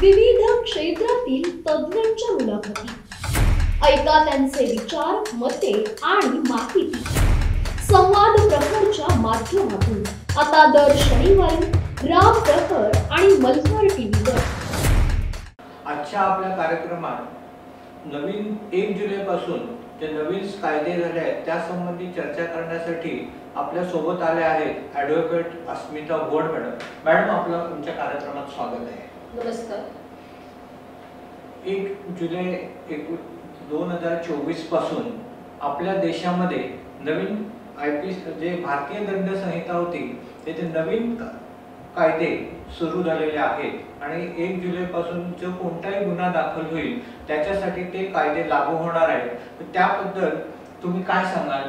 विविध क्षेत्रातील तज्ञांच्या मुलाखती ऐका त्यांचे विचार, मते आणि माहिती संवाद प्रखरच्या माध्यमातून आता दर शनिवारी राम प्रखर आणि मल्हार टीव्हीवर। आजच्या आपल्या कार्यक्रमात नवीन 1 जुलैपासून जे नवीन कायदे झाले आहेत त्यासंबंधी चर्चा करण्यासाठी आपल्या सोबत आले आहेत ॲडव्होकेट अस्मिता वोड मॅडम आपलं तुमच्या कार्यक्रमात स्वागत आहे। नमस्कार। 1 जुलै 2024 पासून आपल्या देशामध्ये नवीन IPC जे भारतीय दंड संहिता होती ते नवीन कायदे सुरू झालेले आहेत आणि 1 जुलै पासून जो कोणताही गुन्हा दाखल होईल त्याच्यासाठी ते कायदे लागू होणार आहेत। तर त्याबद्दल तुम्ही काय सांगाल?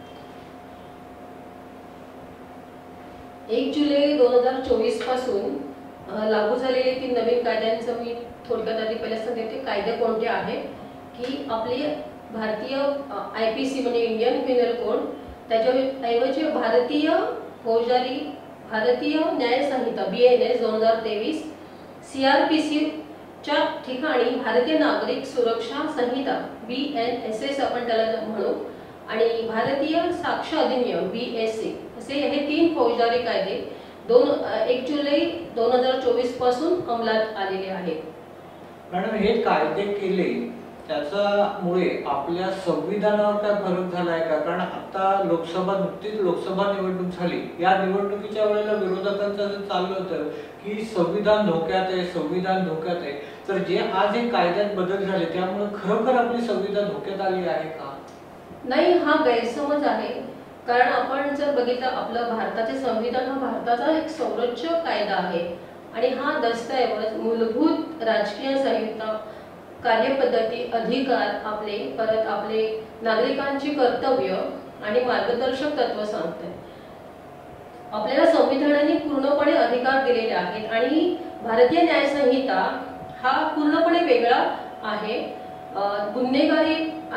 1 जुलै 2024 पासून लागू झालेले 3 नवीन कायद्यांचं मी थोडक्यात आधी पहिल्या सांगते। कायदे कोणते आहेत की आपले भारतीय IPC म्हणजे इंडियन पिनल कोड, त्याच्याऐवजी भारतीय फौजदारी भारतीय न्याय संहिता BNS 2023, CRPC च्या ठिकाणी भारतीय नागरिक सुरक्षा संहिता BNSS आपण त्याला म्हणू, आणि भारतीय साक्ष अधिनियम BSA असे हे 3 फौजदारी कायदे 1 जुलै 2024 पासून अंमलात आलेले आहेत। मॅडम हे कायदे केले त्याच्यामुळे आपल्या संविधानावर काय फरक झालाय का? कारण आता नुकतीच लोकसभा निवडणूक झाली, या निवडणुकीच्या वेळेला विरोधकांचं असं चाललं होतं की संविधान धोक्यात आहे, संविधान धोक्यात आहे। तर जे आज हे कायद्यात बदल झाले त्यामुळे खरोखर आपली संविधान धोक्यात आली आहे का? नाही, हा गैरसमज आहे। कारण आपण जर बघितलं आपलं भारताचे संविधान हा भारताचा एक सर्वोच्च कायदा आहे आणि हा दस्तऐवज मूलभूत राजकीय संहिता, कार्यपद्धती, अधिकार, आपले नागरिकांची कर्तव्य आणि मार्गदर्शक तत्व सांगते। आपल्याला संविधानाने पूर्णपणे अधिकार दिलेले आहेत आणि भारतीय न्याय संहिता हा पूर्णपणे वेगळा आहे। गुन्हेगार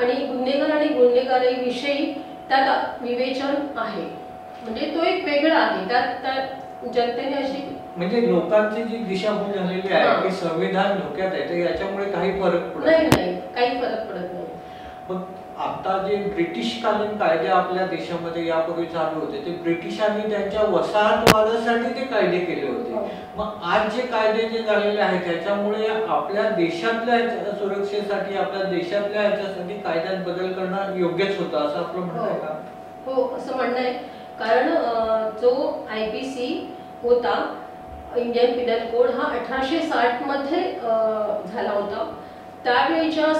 आणि गुन्हेगारी विषयी त्यात विवेचन आहे, म्हणजे तो एक वेगळा आहे। त्यात जनतेने अशी म्हणजे लोकांची जी दिशाभूल झालेली आहे की संविधान धोक्यात आहे, तर याच्यामुळे काही फरक पडत नाही, काही फरक पडत नाही। मग आता जे ब्रिटिशकालीन कायदे आपल्या देशामध्ये यापूर्वी चालू होते ते ब्रिटिशांनी त्यांच्या वसाहतवादासाठी ते कायदे केले होते। मग आज जे कायदे जे झालेले आहेत त्याच्यामुळे आपल्या देशातल्या सुरक्षेसाठी, आपल्या देशातल्या ह्याच्यासाठी कायद्यात बदल करणं योग्यच होतं असं आपलं म्हणणं आहे का? हो, असं म्हणणं आहे। कारण जो IPC होता, इंडियन पिनल कोड, हा 1860 मध्ये झाला होता। त्यावेळीच्या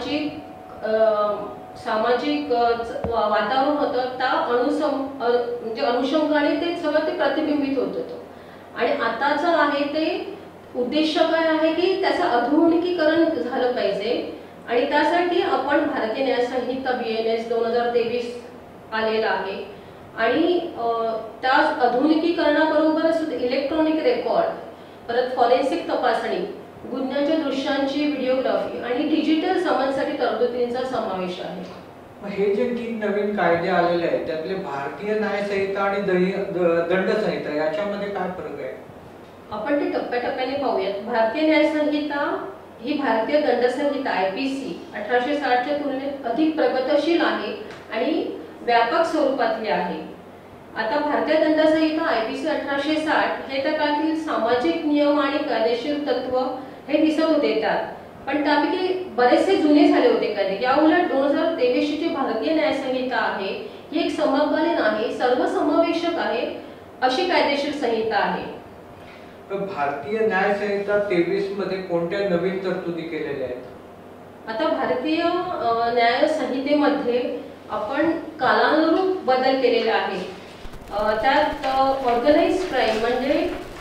सामाजिक वातावरण होतं त्या म्हणजे अनुषंगाने ते सगळं प्रतिबिंबित होत होतं। आणि आता जे आहे ते उद्देश काय आहे की त्याचं आधुनिकीकरण झालं पाहिजे आणि त्यासाठी आपण भारतीय न्याय संहिता BNS 2023 आलेला आहे आणि त्या आधुनिकीकरणाबरोबरच इलेक्ट्रॉनिक रेकॉर्ड, परत फॉरेन्सिक तपासणी, गुन्ह्याच्या दृश्यांची व्हिडिओग्राफी आणि डिजिटल समन्ससाठी तरतुदींचा समावेश आहे। हे जे 3 नवीन कायदे आलेले आहेत त्यातले भारतीय न्याय संहिता आणि दंड संहिता याच्यामध्ये काय फरक आहे? आपण ते टप्प्याटप्प्याने पाहूयात। भारतीय न्याय संहिता ही भारतीय दंड संहिता IPC 1860 च्या तुलनेत अधिक प्रगतशील आहे आणि व्यापक स्वरूपातली आहे। आता भारतीय दंड संहिता IPC 1860 हे त्या काळातील सामाजिक नियम आणि कायदेशीर तत्व हे दिसत होते त्यात, पण त्यापैकी बरेचसे जुने झाले होते कायदे। या उलट 2023 ची भारतीय न्याय संहिता आहे ही एक समकालीन आहे, सर्वसमावेशक आहे अशी कायदेशीर संहिता आहे। भारतीय न्याय संहिता 23 मध्ये कोणत्या नवीन तरतुदी केलेल्या आहेत? आता भारतीय न्याय संहितेमध्ये आपण कालानुरूप बदल केलेले आहेत। त्यात ऑर्गनाइज्ड क्राईम म्हणजे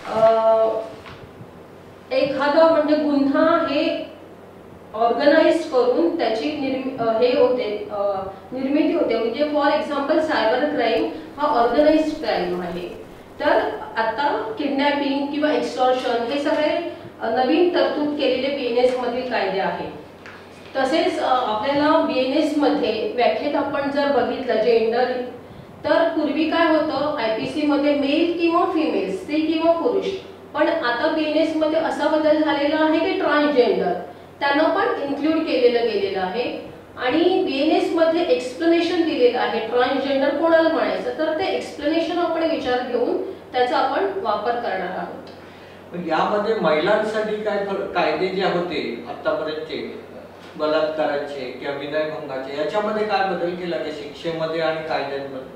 एखादा म्हणजे गुन्हा हे ऑर्गनाइज करून त्याची निर्मिती होते। म्हणजे फॉर एक्झाम्पल सायबर क्राईम हा ऑर्गनाइज्ड क्राईम आहे। तर आता किडनॅपिंग किंवा एक्सटॉर्शन हे सगळे नवीन तरतूद केलेले BNS मधील कायदे आहेत। तसेच आपल्याला BNS मध्ये व्याख्येत आपण जर बघितलं जेंडर, तर पूर्वी काय होतं IPC मध्ये मेल किंवा फिमेल, स्त्री किंवा पुरुष पण आता BNS मध्ये असा बदल झालेला आहे की ट्रान्सजेंडर त्यांना पण इन्क्लूड गेलेलं आहे आणि BNS मध्ये एक्सप्लेनेशन दिलेलं आहे ट्रान्सजेंडर कोणाला म्हणायचं, तर ते एक्सप्लेनेशन आपण विचार घेऊन त्याचा आपण वापर करणार आहोत. यामध्ये महिलांसाठी काय कायदे जे होते आतापर्यंतचे बलात्काराचे किंवा विनयभंगाचे, याच्यामध्ये काय बदल केला की शिक्षेमध्ये आणि कायद्यांमध्ये?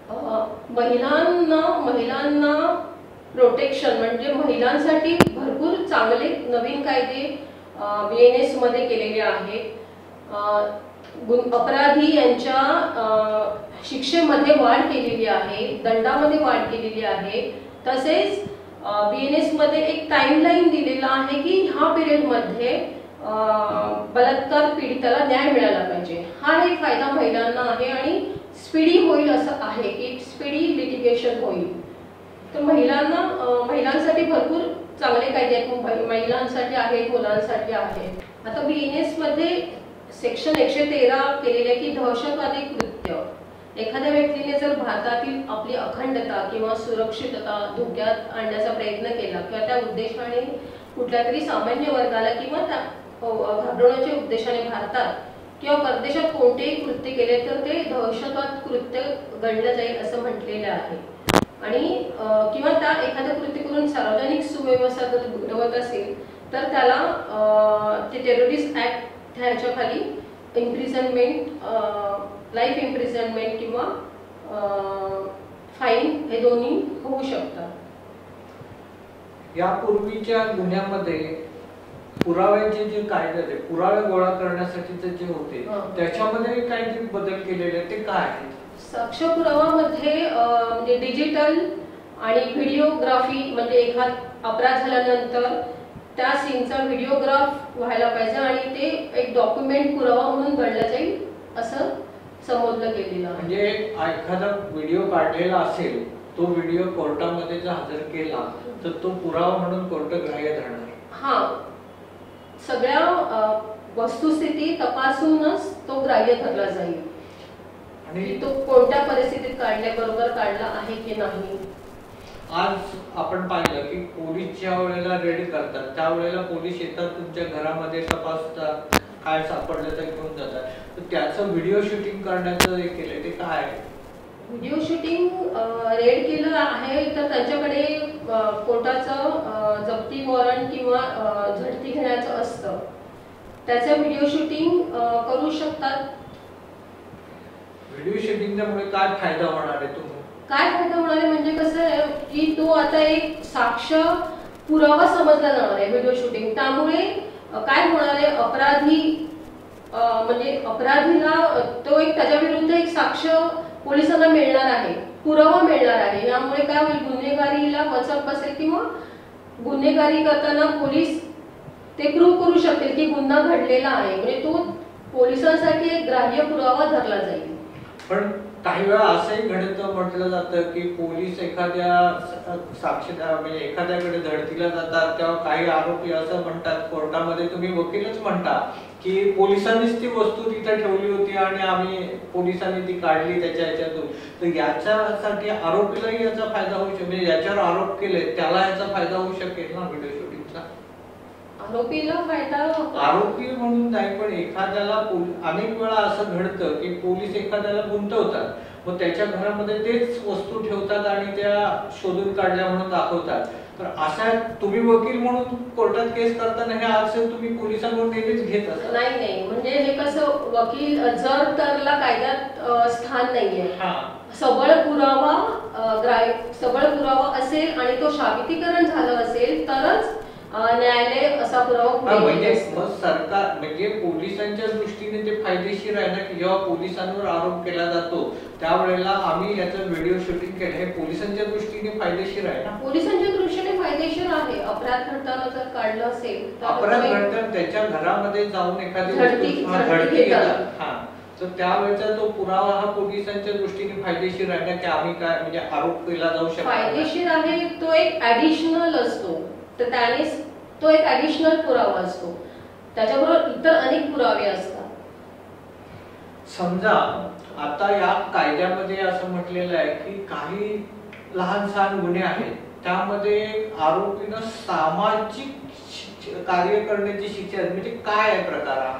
महिलांना प्रोटेक्शन म्हणजे महिलांसाठी भरपूर चांगले नवीन कायदे BNS मध्ये केलेले आहेत. अपराधी यांच्या शिक्षेमध्ये वाढ केलेली आहे, दंडामध्ये वाढ केलेली आहे. तसेच BNS मध्ये एक टाइमलाईन दिलेला आहे की ह्या पिरियड मध्ये बलात्कार पीडिताला न्याय मिळाला पाहिजे. हा एक फायदा महिलांना आहे आणि स्पीडी होईल असं आहे की स्पीडी लिटिगेशन होईल. तर महिलांसाठी भरपूर चांगले कायदे आहेत, महिलांसाठी आहेत, मुलांसाठी आहेत. आता BNS मध्ये सेक्शन 113 केलेले आहे की दहशतवादी कृत्य एखाद्या व्यक्तीने जर भारतातील आपली अखंडता किंवा सुरक्षितता धोक्यात आणण्याचा प्रयत्न केला किंवा त्या उद्देशाने कुठल्या तरी सामान्य वर्गाला किंवा घाबरवण्याच्या उद्देशाने भारतात किंवा परदेशात कोणतेही कृत्य केले तर ते दहशतवाद कृत्य गणलं जाईल असं म्हटलेलं आहे. आणि किंवा त्या एखाद्या कृत्य करून सार्वजनिक सुव्यवस्था जर बिघडवत असेल तर त्याला ते टेररिस्ट ऍक्ट ह्याच्या खाली इम्प्रिझनमेंट, लाईफ इम्प्रिझनमेंट किंवा फाईन हे दोन्ही होऊ शकतात. यापूर्वीच्या गुन्ह्यामध्ये पुराव्याचे जे कायदे होते, पुरावे गोळा करण्यासाठीचे जे होते त्याच्यामध्ये काही बदल केलेले ते काय आहेत? साक्ष पुरावामध्ये म्हणजे डिजिटल आणि व्हिडिओग्राफी म्हणजे एखाद अपराध झाल्यानंतर त्या सीनचा व्हिडिओग्राफ व्हायला पाहिजे आणि ते एक डॉक्युमेंट पुरावा म्हणून गणला जाईल असं समजलं गेलेलं आहे. म्हणजे एखादा व्हिडिओ काढलेला असेल, तो व्हिडिओ कोर्टामध्ये जर हजर केला तर तो पुरावा म्हणून कोर्ट ग्राह्य धरणार. हा, सगळ्या वस्तुस्थिती तपासूनच तो ग्राह्य धरला जाईल आणि तो कोणत्या परिस्थितीत काढल्याबरोबर काढला आहे की नाही. आज आपण पाहिलं की पोलीस ज्या वेळेला रेड करतात त्यावेळेला पोलीस येतात, तुमच्या घरामध्ये तपासतात, काय सापडलं तर घेऊन जातात. तर त्याचं व्हिडिओ शूटिंग करण्याचं हे केलंय ते काय आहे? व्हिडिओ शूटिंग रेड केलं आहे तर त्यांच्याकडे कोर्टाचं जप्ती वॉरंट किंवा झडती घेण्याचं असतं, त्याचं व्हिडिओ शूटिंग करू शकतात. व्हिडिओ शूटिंगमुळे काय फायदा होणार आहे तुम्हाला? काय फायदा होणार आहे म्हणजे कसं आहे की तो आता एक साक्ष पुरावा समजला जाणार आहे व्हिडिओ शूटिंग. त्यामुळे काय होणार आहे, अपराधी म्हणजे अपराधीला तो एक त्याच्या विरुद्ध एक साक्ष पोलिसांना मिळणार आहे, पुरावा मिळणार आहे. यामुळे काय होईल, गुन्हेगारीला वचक बसेल किंवा गुन्हेगारी करताना पोलीस ते प्रूव्ह करू शकतील की गुन्हा घडलेला आहे. म्हणजे तो पोलिसांसाठी एक ग्राह्य पुरावा धरला जाईल. पण काही वेळा असंही घडतं, म्हटलं जातं की पोलीस एखाद्या साक्षीदार म्हणजे एखाद्याकडे धडतीला जातात तेव्हा काही आरोपी असं म्हणतात कोर्टामध्ये, तुम्ही वकीलच म्हणता की पोलिसांनीच ती वस्तू तिथे ठेवली होती आणि आम्ही पोलिसांनी ती काढली त्याच्या ह्याच्यातून. तर याच्यासाठी आरोपीलाही याचा फायदा होऊ शकतो, म्हणजे याच्यावर आरोप केले त्याला याचा फायदा होऊ शकेल ना व्हिडिओ शूटिंगचा? आरोपीला फायदा, आरोपी म्हणून नाही पण एखाद्याला अनेक वेळा असं घडतं की पोलीस एखाद्याला गुंतवतात, मग त्याच्या घरामध्ये तेच वस्तू ठेवतात आणि त्या शोधून काढल्या म्हणून दाखवतात. तर अशा तुम्ही वकील म्हणून कोर्टात केस करताना हे आक्षेप तुम्ही पोलिसांवर नेहमीच घेत असता? नाही, म्हणजे हे कसं, वकील जर तरला कायद्यात स्थान नाहीये. सबळ पुरावा असेल आणि तो साबितीकरण झालं असेल तरच न्यायालय असा पुरावा म्हणजे मग सरकार म्हणजे पोलिसांच्या दृष्टीने ते फायदेशीर आहे ना की जेव्हा पोलिसांवर आरोप केला जातो त्यावेळेला आम्ही याचं व्हिडिओ शूटिंग केलं, हे पोलिसांच्या दृष्टीने फायदेशीर आहे ना? पोलिसांच्या दृष्टीने फायदेशीर आहे. अपराध घडताना जर काढलं असेल तर अपराध घडताना त्याच्या घरामध्ये जाऊन एखादी झडती घेतात, तर त्यावेळेचा तो पुरावा हा पोलिसांच्या दृष्टीने फायदेशीर आहे ना की आम्ही काय म्हणजे आरोप केला जाऊ शकतो? फायदेशीर आहे. तो एक ऍडिशनल असतो, तर त्याने तो एक ऍडिशनल पुरावा असतो. त्याच्याबरोबर इतर अनेक पुरावे असतात. समजा आता या कायद्यामध्ये असं म्हटलेलं आहे की काही लहान सहान गुन्हे आहेत त्यामध्ये आरोपीनं सामाजिक कार्य करण्याची शिक्षा म्हणजे काय आहे प्रकार हा?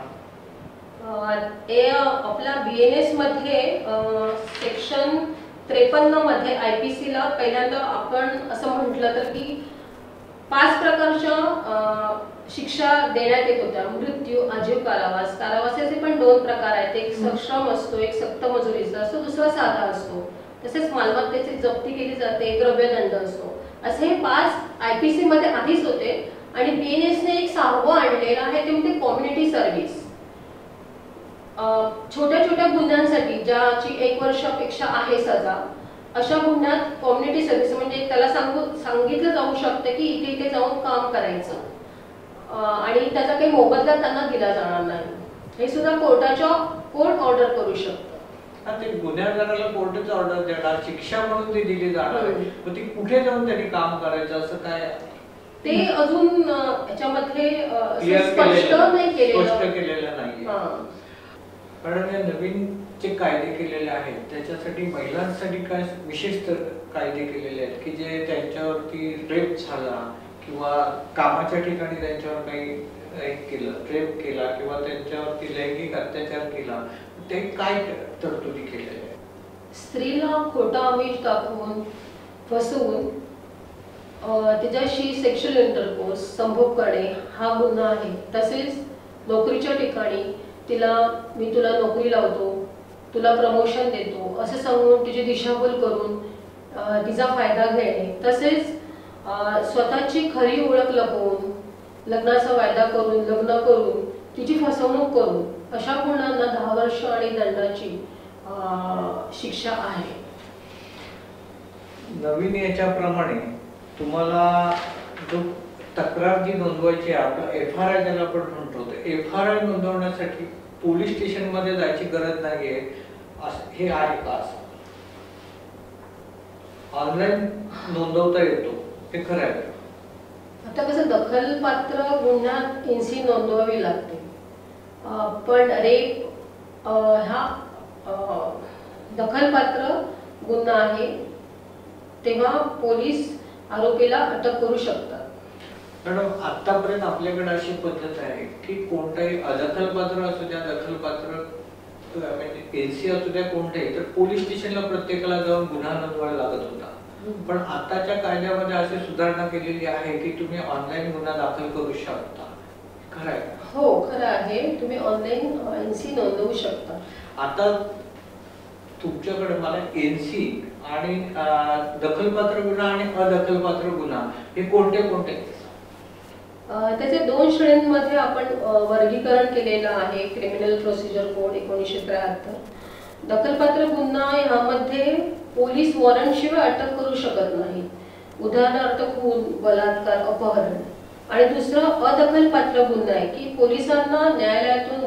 आपल्या BNS मध्ये सेक्शन 53 मध्ये IPC ला पहिल्यांदा आपण असं म्हटलं तर की 5 प्रकारच्या शिक्षा देण्यात येत होत्या. मृत्यू, आजीव कारावास. कारावासाचे पण 2 प्रकार आहेत. एक सश्रम असतो, एक सक्त मजुरीचा असतो, दुसरा साधा असतो. तसेच मालमत्तेची जप्ती केली जाते, द्रव्यदंड असतो. असे हे 5 IPC मध्ये आधीच होते आणि BNS ने एक 6वं आणलेलं आहे ते म्हणजे कम्युनिटी सर्व्हिस. छोट्या छोट्या गुन्ह्यांसाठी ज्याची 1 वर्षापेक्षा आहे सजा, अशा गुन्ह्यात कम्युनिटी सर्व्हिस म्हणजे त्याला सांगितलं जाऊ शकतं की इथे इथे जाऊन काम करायचं आणि त्याचा काही मोबदला त्यांना दिला जाणार नाही. हे सुद्धा कोर्ट ऑर्डर करू शकतं. ते गुन्हेगाराला कोर्टच ऑर्डर देणार, शिक्षा म्हणून ती दिली जाणार. मग ती कुठे जाऊन त्यांनी काम करायचं असं काय ते अजून याच्यामध्ये स्पष्ट केलेलं नाही. कारण या नवीन जे कायदे केलेले आहेत त्याच्यासाठी महिलांसाठी काय विशेष कायदे केलेले आहेत की जे त्यांच्यावरती रेप झाला किंवा कामाच्या ठिकाणी त्यांच्यावर काही केलं, रेप केला किंवा त्यांच्यावरती लैंगिक अत्याचार केला, ते काय तरतुदी केलेल्या आहेत? स्त्रीला खोटा आमिष दाखवून फसवून तिच्याशी सेक्शुअल इंटरकोर्स संभोग करणे हा गुन्हा आहे. तसेच नोकरीच्या ठिकाणी मी तुला नोकरी लावतो, तुला प्रमोशन देतो असं सांगून तिची दिशाभूल करून तिचा फायदा घेणे, तसेच स्वतःची खरी ओळख लपवून लग्नाचा वायदा करून लग्न करून तिची फसवणूक करून अशा गुन्ह्यांना 10 वर्ष आणि दंडाची शिक्षा आहे. नवीन याच्याप्रमाणे तुम्हाला जो तक्रार जी नोंदवायची आहे, आपला FRI ज्याला आपण म्हणतो, FRI नोंदवण्यासाठी पोलीस स्टेशन मध्ये जायची गरज नाहीये हे आहे का? ऑनलाईन नोंदवता येतो, हे खरं आहे? आता कसं दखलपात्र गुन्ह्यात NC नोंदवावी लागते, पण रेप हा दखलपात्र गुन्हा आहे तेव्हा पोलीस आरोपीला अटक करू शकतात. मॅडम, आतापर्यंत आपल्याकडे अशी पद्धत आहे की कोणताही अदखलपात्र असू द्या, दखलपात्र म्हणजे NC असू द्या, कोणताही, तर पोलीस स्टेशनला प्रत्येकाला जाऊन गुन्हा नोंदवायला लागत होता. पण आताच्या कायद्यामध्ये अशी सुधारणा केलेली आहे की तुम्ही ऑनलाईन गुन्हा दाखल करू शकता. खरं आहे? हो, खरं आहे. तुम्ही ऑनलाईन NC नोंदवू शकता. आता तुमच्याकडे मला NC आणि दखलपात्र गुन्हा आणि अदखलपात्र गुन्हा हे कोणते कोणते? त्याचे 2 श्रेणींमध्ये आपण वर्गीकरण केलेलं आहे. Criminal procedure code 1973. दखलपात्र गुन्हा ह्यामध्ये पोलीस वॉरंट शिवाय अटक करू शकत नाही. उदाहरणार्थ खून, बलात्कार, अपहरण. आणि दुसरं अदखलपात्र गुन्हा आहे की पोलिसांना न्यायालयातून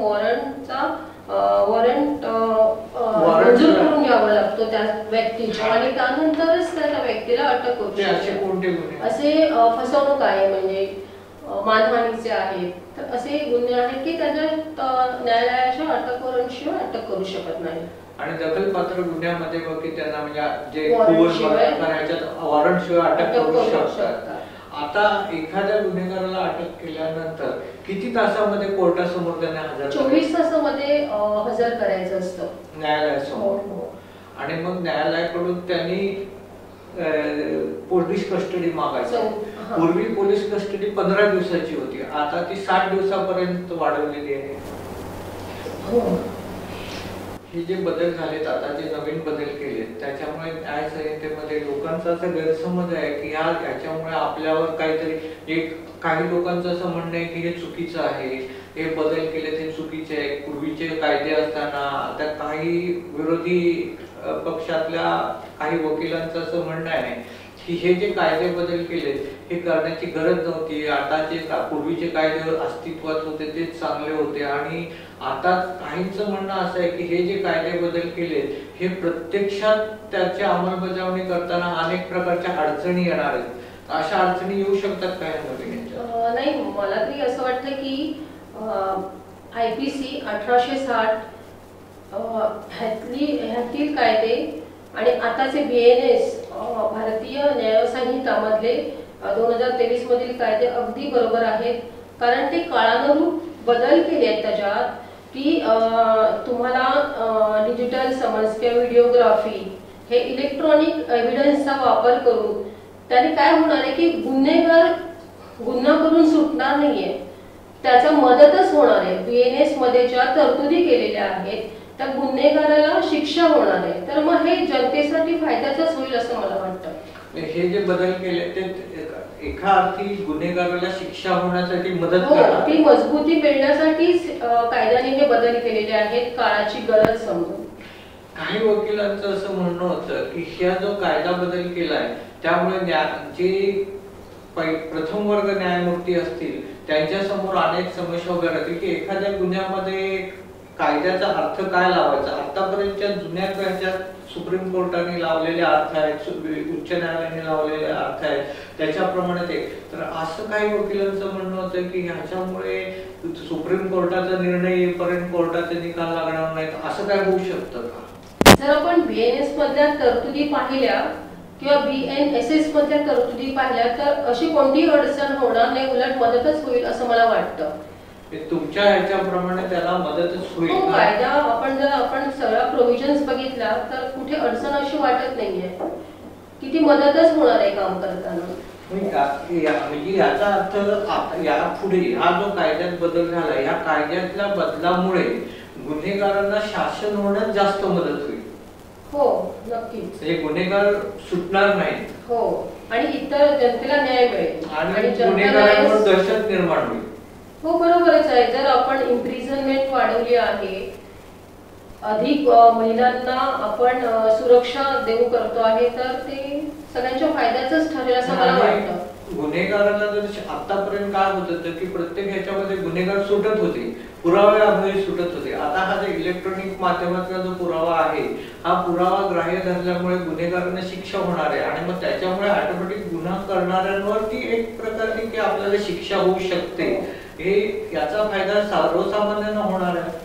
वॉरंट मंजूर करून घ्यावा लागतो त्या व्यक्तीच्या आणि त्यानंतरच त्या व्यक्तीला अटक करू शकतो. असे फसवणूक आहे म्हणजे मानहानीचे आहेत, तर असे गुन्हे आहेत की त्याच्यात न्यायालयाच्या अटक वॉरंट शिवाय अटक करू शकत नाही. आणि दखलपात्र गुन्ह्यामध्ये बघ की त्यांना म्हणजे जे वॉरंट शिवाय अटक करू शकतात. आता एखाद्या गुन्हेगाराला अटक केल्यानंतर किती तासामध्ये कोर्टासमोर त्यांना हजर? 24 तासामध्ये हजर करायचं असतं न्यायालयासमोर. आणि मग न्यायालयाकडून त्यांनी पोलीस कस्टडी मागायची. पूर्वी पोलीस कस्टडी 15 दिवसाची होती, आता ती 60 दिवसापर्यंत वाढवलेली आहे. हे जे बदल झालेत, आता जे नवीन बदल केलेत, त्याच्यामुळे न्याय संहितेमध्ये लोकांचा असा गैरसमज आहे की याच्यामुळे आपल्यावर काहीतरी काही लोकांचं असं म्हणणं आहे की हे चुकीचं आहे, हे बदल केले ते चुकीचे आहे. पूर्वीचे कायदे असताना आता काही विरोधी पक्षातल्या काही वकिलांचं असं म्हणणं आहे की हे जे कायदे बदल केले हे करण्याची गरज नव्हती. आताचे पूर्वीचे कायदे अस्तित्वात होते तेच चांगले होते. आणि आता काहींचं म्हणणं असं आहे की हे जे कायदे बदल केले हे प्रत्यक्षात त्याची अंमलबजावणी करताना अनेक प्रकारच्या अडचणी येणार आहेत. अशा अडचणी येऊ शकतात काय नवीन? नाही, मला तरी असं वाटतं की IPC 1860 ह्यातील कायदे आणि आताचे BNS भारतीय न्यायसंहितामधले 2023 मधील कायदे अगदी बरोबर आहेत, कारण ते काळानुरूप बदल केले आहेत त्याच्यात की तुम्हाला डिजिटल समन्स किंवा व्हिडिओग्राफी हे इलेक्ट्रॉनिक एव्हिडन्सचा वापर करून त्याने काय होणार आहे की गुन्हेगार गुन्हा करून सुटणार नाहीये, त्याचा मदतच होणार आहे। BNS मध्ये ज्या तरतुदी केलेल्या आहेत त्या गुन्हेगाराला शिक्षा होणार आहे, तर मग हे जनतेसाठी फायद्याचंच होईल असं मला वाटतं। हे जे बदल केले ते एका अर्थी गुन्हेगाराला शिक्षा होण्यासाठी मदत हो, करतात, ती मजबूती मिळण्यासाठीच कायद्याने हे बदल केलेले आहेत, काळाची गरज समजून। काही वकिलांचं असं म्हणणं होतं की हा जो कायदा बदल केलाय त्यामुळे जे प्रथम वर्ग न्यायमूर्ती असतील त्यांच्या समोर अनेक समस्या उभ्या राहतील की एखाद्या गुन्ह्यामध्ये कायद्याचा अर्थ काय लावायचा। आतापर्यंतच्या जुन्या कायद्यात सुप्रीम कोर्टाने लावलेले अर्थ आहेत, उच्च न्यायालयाने लावलेले अर्थ आहेत, त्याच्याप्रमाणे ते तर असं काही वकिलांचं म्हणणं होतं की ह्याच्यामुळे सुप्रीम कोर्टाचा निर्णय येईपर्यंत कोर्टाचे निकाल लागणार नाहीत, असं काय होऊ शकतं का? जर आपण BNS मधल्या तरतुदी पाहिल्या किंवा BNSS मधल्या तरतुदी पाहिल्या तर अशी कोणतीही अडचण होणार नाही, उलट मदतच होईल असं मला वाटतं। तुमच्या ह्याच्याप्रमाणे त्याला मदतच होईल हो, का? कायदा आपण सगळा प्रोव्हिजन्स बघितला तर कुठे अडचण अशी वाटत नाहीये की ती मदतच होणार आहे काम करताना। म्हणजे याचा अर्थ यापुढे हा जो कायद्यात बदल झाला या कायद्यातल्या बदलामुळे गुन्हेगारांना शासन होण्यात जास्त मदत होईल। हो, नक्कीच। हे गुन्हेगार सुटणार नाही हो, आणि इतर जनतेला न्याय मिळेल आणि गुन्हेगारांवर दहशत निर्माण होईल। हो, बरोबरच आहे। जर आपण इम्प्रिझनमेंट वाढवली आहे, अधिक महिलांना आपण सुरक्षा देऊ करतो आहे, तर ते सगळ्यांच्या फायद्याचंच ठरेल असं मला वाटतं। गुन्हेगारांना जर आतापर्यंत काय होत होतं की प्रत्येक ह्याच्यामध्ये गुन्हेगार सुटत होते, पुरावे अभावी सुटत होते। आता हा जो इलेक्ट्रॉनिक माध्यमातला जो पुरावा आहे हा पुरावा ग्राह्य धरल्यामुळे गुन्हेगारांना शिक्षा होणार आहे आणि मग त्याच्यामुळे ऑटोमॅटिक गुन्हा करणाऱ्यांवरती एक प्रकारची की आपल्याला शिक्षा होऊ शकते, हे याचा फायदा सर्वसामान्यांना होणार आहे,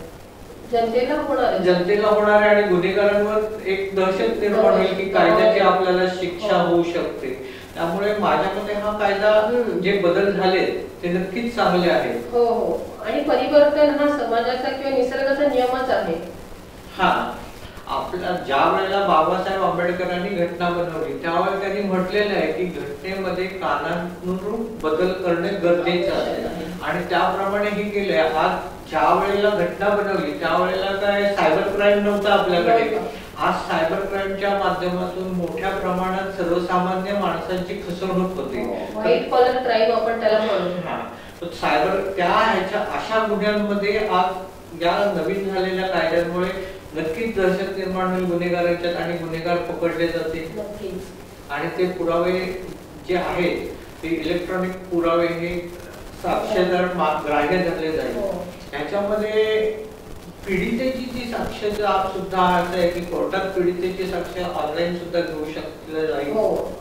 जनतेला होणार आहे आणि गुन्हेगारांवर एक दहशत निर्माण होईल की कायद्याची आपल्याला शिक्षा होऊ शकते। त्यामुळे माझ्या मते हा कायदा जे बदल झाले ते नक्कीच चांगले आहेत। हो हो, आणि परिवर्तन हा समाजाचा किंवा निसर्गाचा नियमच आहे। हा, आपल्या ज्या वेळेला बाबासाहेब आंबेडकरांनी घटना बनवली त्यावेळेला त्यांनी म्हटलेलं आहे की घटनेमध्ये कानानुरूप बदल करणे गरजेचं आहे आणि त्याप्रमाणे हे केलंय। आज ज्या वेळेला घटना बनवली त्यावेळेला काय सायबर क्राईम नव्हता आपल्याकडे, आज सायबर क्राईमच्या माध्यमातून मोठ्या प्रमाणात सर्वसामान्य माणसांची फसवणूक होते, व्हाईट कॉलर क्राईम आपण त्याला म्हणतो। सायबर त्या ह्याच्या अशा गुन्ह्यांमध्ये आज या नवीन झालेल्या कायद्यांमुळे नक्कीच दहशत निर्माण होईल गुन्हेगारांच्यात आणि गुन्हेगार पकडले जातील आणि ते पुरावे जे आहेत ते इलेक्ट्रॉनिक पुरावे हे साक्षीदार ग्राह्य धरले जाईल। ह्याच्यामध्ये पीडितेची जी साक्ष आप सुद्धा आहे की कोर्टात पीडितेची साक्ष ऑनलाईन सुद्धा घेऊ शकले जाईल,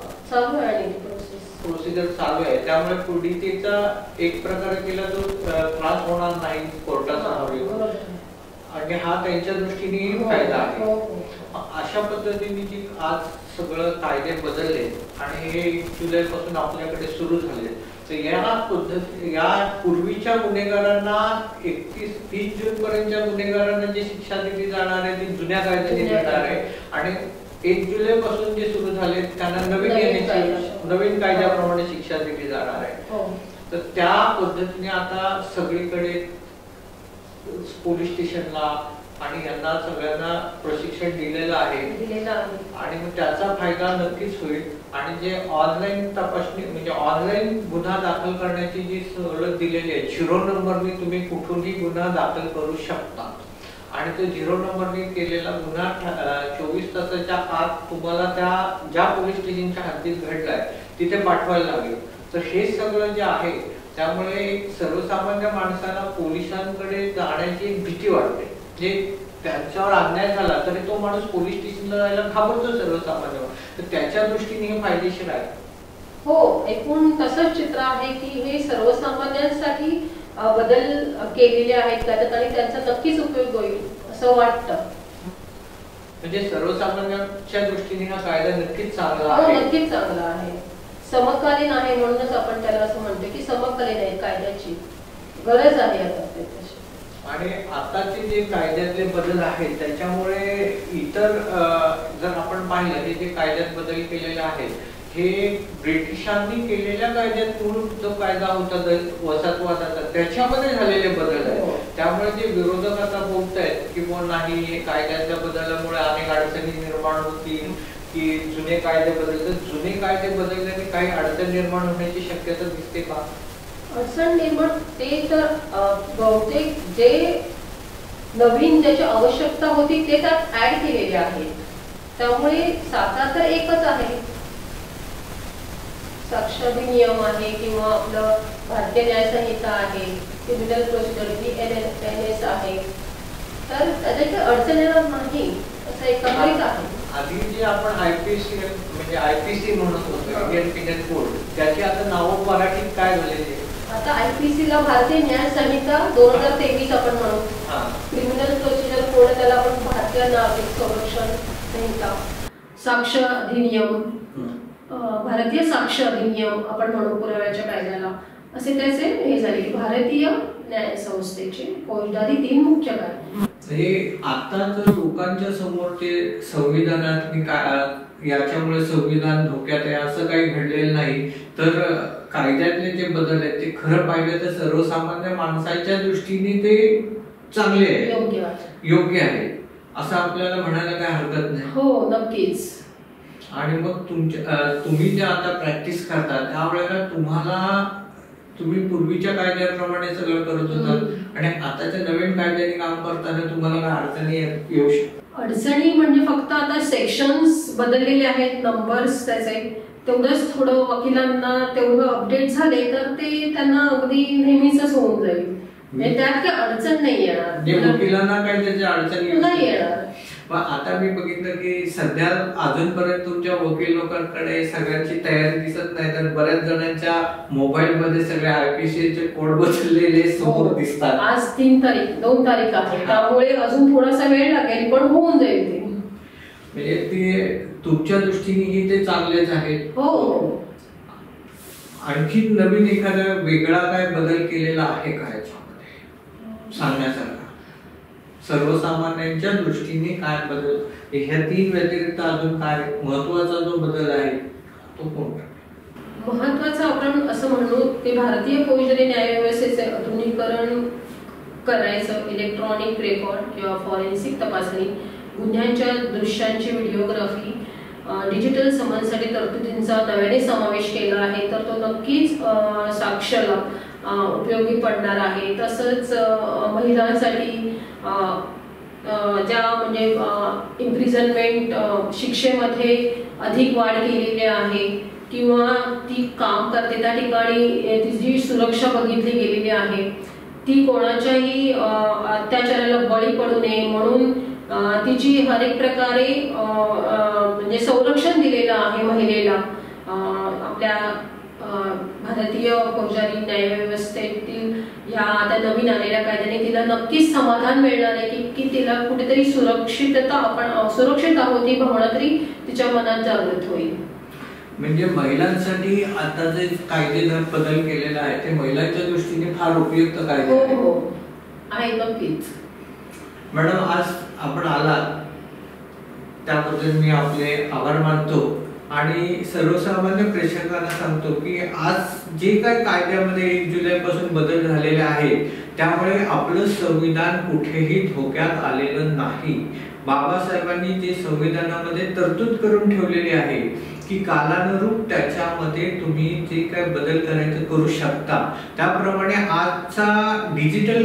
प्रोसिजर चालू आहे। त्यामुळे पीडितेचा एक प्रकारे केला तो त्रास होणार नाही कोर्टासमोर आणि हा त्यांच्या दृष्टीने फायदा आहे। अशा पद्धतीने जी आज सगळं कायदे बदलले आणि हे 1 जुलै पासून आपल्याकडे सुरू झाले, तर या पूर्वीच्या गुन्हेगारांना 30 जून पर्यंतच्या गुन्हेगारांना जी शिक्षा दिली जाणार आहे ती जुन्या कायद्याने देणार आहे आणि 1 जुलै पासून जे सुरू झाले त्यांना नवीन कायद्याप्रमाणे शिक्षा दिली जाणार आहे। तर त्या पद्धतीने आता सगळीकडे पोलीस स्टेशनला आणि यांना सगळ्यांना प्रशिक्षण दिलेलं आहे आणि मग त्याचा फायदा नक्कीच होईल आणि जे ऑनलाईन तपासणी म्हणजे ऑनलाईन गुन्हा दाखल करण्याची जी सवलत दिलेली आहे, 0 नंबरने तुम्ही कुठूनही गुन्हा दाखल करू शकता आणि तो 0 नंबरने केलेला गुन्हा 24 तासाच्या आत तुम्हाला त्या ज्या पोलीस स्टेशनच्या हद्दीत घडलाय तिथे पाठवायला लागेल। तर हे सगळं जे आहे त्यामुळे सर्वसामान्य माणसाला पोलिसांकडे जाण्याची एक भीती वाटते, जे त्यांच्यावर अन्याय झाला तरी तो माणूस पोलीस स्टेशनला जायला घाबरतो सर्वसामान्य, तर त्याच्या दृष्टीने हे फायदेशीर आहे। हो, एकूण तसंच चित्र आहे की हे सर्वसामान्यांसाठी बदल केलेले आहेत त्याच्यात आणि त्यांचा नक्कीच उपयोग होईल असं वाटतं। म्हणजे सर्वसामान्यांच्या दृष्टीने हा कायदा नक्कीच चांगला हो, आहे. नक्कीच चांगला आहे. समकालीन आहे म्हणूनच आपण त्याला असं म्हणतो की समकालीन आहे, कायद्याची गरज आहे आता त्याची. आणि आताचे जे कायद्यातले बदल आहेत त्याच्यामुळे इतर जर आपण पाहिलं हे जे कायद्यात बदल केलेले आहेत हे ब्रिटिशांनी केलेल्या कायद्यात मूळ जो कायदा होता वसाहतवादाचा त्याच्यामध्ये झालेले बदल आहेत. त्यामुळे जे विरोधक आता बोलतायत की नाही हे कायद्याच्या बदलामुळे अनेक अडचणी निर्माण होतील की जुने कायदे बदलतात, जुने कायदे बदलल्याने काही अडचण निर्माण होण्याची शक्यता दिसते का? अडचण निर्माण ते तर बहुतेक जे नवीन ज्याची आवश्यकता होती ते त्यात ऍड केलेले आहे. त्यामुळे साकार तर एकच आहे, साक्ष अधिनियम आहे किंवा आपलं भारतीय न्याय संहिता आहे, क्रिमिनल प्रोसिजर NS आहे. तर त्याच्यात काही अडचण येणार नाही असं एकत्रित आहे. आधी जे आपण IPC म्हणजे IPC म्हणत होतो, इंडियन पिनल कोड, त्याची आता नावं मराठीत काय झालेली? आता IPC ला भारतीय न्याय संहिता 2023 आपण म्हणू. क्रिमिनल प्रोसिजर कोड त्याला आपण भारतीय नागरिक संरक्षण संहिता, साक्ष अधिनियम, भारतीय साक्ष अधिनियम आपण म्हणू पुराव्याच्या कायद्याला, असे त्याचे हे झाले की भारतीय न्याय संस्थेचे फौजदारी 3 मुख्य कायदे. म्हणजे आता जर लोकांच्या समोर ते संविधानात याच्यामुळे संविधान धोक्यात आहे असं काही घडलेलं नाही, तर कायद्यातले जे बदल आहेत ते खरं पाहिलं तर सर्वसामान्य माणसाच्या दृष्टीने ते चांगले आहे, योग्य आहे असं आपल्याला म्हणायला काय हरकत नाही. हो, नक्कीच. आणि मग तुम्ही जे आता प्रॅक्टिस करता त्यावेळेला तुम्ही पूर्वीच्या कायद्याप्रमाणे सगळं करत होता आणि आताच्या नवीन कायद्याने काम करताना तुम्हाला काय अडचणी येऊ शकतात? अडचणी म्हणजे फक्त आता सेक्शन्स बदललेले आहेत, नंबर्स त्याचे तेवढंच थोडं वकिलांना तेवढं अपडेट झाले तर ते त्यांना अगदी नेहमीच होऊन जाईल. म्हणजे त्यात काही अडचण नाही येणार, वकिलांना काय त्याच्या अडचणी नाही येणार. पण आता मी बघितलं की सध्या अजूनपर्यंत तुमच्या वकील लोकांकडे सगळ्यांची तयारी दिसत नाही, तर बऱ्याच जणांच्या मोबाईल मध्ये सगळे IPC चे कोड बदललेले समोर दिसतात. आज 2 तारीख आहे, त्यामुळे अजून थोडासा वेळ लागेल पण होऊन जाईल ते. म्हणजे ते तुमच्या दृष्टीने ते चांगलेच आहेत. हो. आणखी नवीन एखादा वेगळा काय बदल केलेला आहे का याच्यामध्ये सांगण्यासारखा? सर्वसामान्यांच्या दृष्टीने काय बदल, ह्या 3 व्यतिरिक्त अजून काय महत्वाचा जो बदल आहे तो कोणता? महत्वाचा आपण असं म्हणू की भारतीय फौजदारी न्यायव्यवस्थेचे आधुनिकीकरण करायचं, इलेक्ट्रॉनिक रेकॉर्ड किंवा फॉरेन्सिक तपासणी, गुन्ह्यांच्या दृश्यांची व्हिडिओग्राफी, डिजिटल समन्ससाठी तरतुदींचा नव्याने समावेश केला आहे, तर तो नक्कीच साक्षला उपयोगी पडणार आहे. तसंच महिलांसाठी ज्या म्हणजे इम्प्रिझनमेंट शिक्षेमध्ये अधिक वाढ केलेली आहे किंवा ती काम करते त्या ठिकाणी तिची सुरक्षा बघितली गेलेली आहे, ती कोणाच्याही अत्याचाराला बळी पडू नये म्हणून तिची हर एक प्रकारे म्हणजे संरक्षण दिलेलं आहे महिलेला. आपल्या भारतीय फौजदारी न्यायव्यवस्थेतील या आता नवीन आलेल्या कायद्याने तिला नक्कीच समाधान मिळणार आहे की तिला कुठेतरी सुरक्षितता, आपण सुरक्षित आहोत ही भावना तरी तिच्या मनात जागृत होईल. म्हणजे महिलांसाठी आता जे कायदे बदल केलेला आहे ते महिलांच्या दृष्टीने फार उपयुक्त कायदे आहे. हो आहे, नक्कीच. मॅडम, आज आपण आलात त्याबद्दल मी आपले आभार मानतो आणि सर्वसामान्य प्रेक्षकांना सांगतो की आज जे काही कायद्यामध्ये 1 जुलैपासून बदल झालेले आहेत त्यामुळे आपलं संविधान कुठेही धोक्यात आलेलं नाही. बाबासाहेबांनी ते संविधानामध्ये तरतूद करून ठेवलेली आहे की कालानुरूप त्याच्यामध्ये तुम्ही जे काही बदल करायचं करू शकता. त्याप्रमाणे आजचा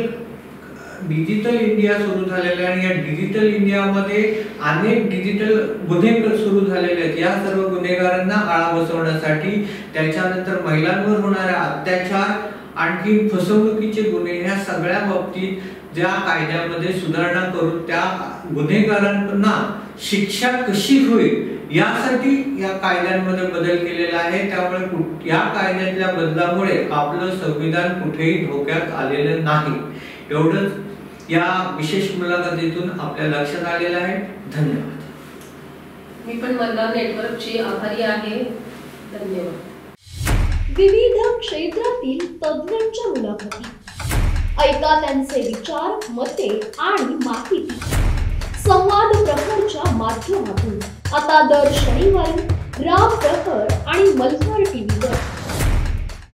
डिजिटल इंडिया सुरू झालेला आहे आणि या डिजिटल इंडियामध्ये अनेक डिजिटल गुन्हे सुरू झालेले आहेत. या सर्व गुन्हेगारांना आळा बसवण्यासाठी, त्याच्यानंतर महिलांवर होणारे अत्याचार, आणखी फसवणुकीचे गुन्हे, ह्या सगळ्या बाबतीत ज्या कायद्यामध्ये सुधारणा करून त्या गुन्हेगारांना शिक्षा कशी होईल यासाठी या कायद्यांमध्ये बदल केलेला आहे. त्यामुळे या कायद्यातल्या बदलामुळे आपलं संविधान कुठेही धोक्यात आलेलं नाही. एवढंच या विशेष मुलाखतीतून आपल्या लक्षात आलेलं आहे. धन्यवाद. मी पण मल्हार नेटवर्कची आभारी आहे. धन्यवाद. विविध क्षेत्रातील तज्ज्ञांच्या मुलाखती ऐका त्यांचे विचार, मते आणि माहिती संवाद प्रहरच्या माध्यमातून आता दर शनिवारी